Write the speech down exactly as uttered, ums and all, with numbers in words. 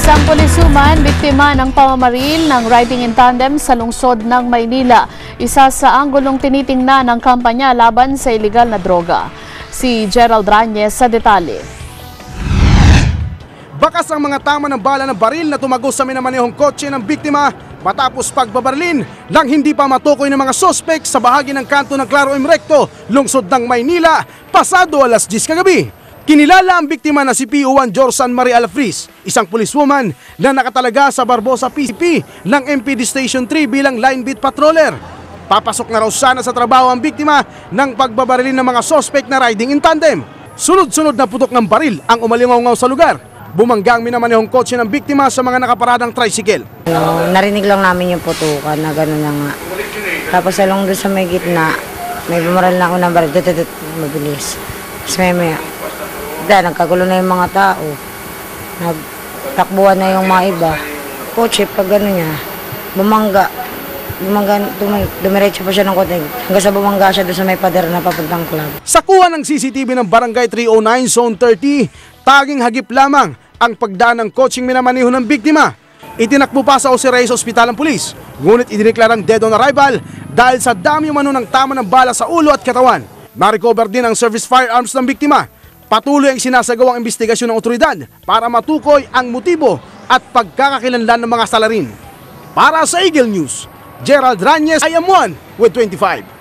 Isang pulisuman, biktima ng pamamaril ng riding in tandem sa lungsod ng Maynila. Isa sa anggulong tinitingnan ng kampanya laban sa iligal na droga. Si Gerald Ranyes sa detalye. Bakas ang mga tama ng bala ng baril na tumagos sa minamanehong kotse ng biktima matapos pagbabarilin nang hindi pa matukoy ng mga sospek sa bahagi ng kanto ng Claro M. Recto, lungsod ng Maynila, pasado alas diyes kagabi. Kinilala ang biktima na si P O one Jorsan Marie Alfris, isang policewoman na nakatalaga sa Barbosa P C P ng M P D Station three bilang line beat patroller. Papasok na raw sana sa trabaho ang biktima ng pagbabarilin ng mga sospek na riding in tandem. Sunod-sunod na putok ng baril ang umalingaw-ngaw sa lugar. Bumangga ang minamanehong kotse ng biktima sa mga nakaparadang tricycle. No, narinig lang namin yung putukan na gano'n na nga. Tapos along doon sa may gitna, may bumaral na ako ng baril, tututut, mabilis. Tapos may may, dahil nagkagulo na yung mga tao. Nagtakbuhan na yung mga iba. Kotse, pag gano'n niya, bumangga. Bumangga, dumiretso pa siya ng kote. Hanggang sa bumangga siya doon sa may pader na papuntang club. Sa kuha ng C C T V ng Barangay three oh nine Zone thirty, taging hagip lamang ang pagdaan ng kotseng minamaneho ng biktima. Itinakbo pa sa Jose Reyes Hospital ang pulis, ngunit idineklarang dead on arrival dahil sa dami umano ng tama ng bala sa ulo at katawan. Na-recover din ang service firearms ng biktima. Patuloy ang sinasagawang investigasyon ng otoridad para matukoy ang motibo at pagkakakilanlan ng mga salarin. Para sa Eagle News, Gerald Ranyes, I am one with twenty-five.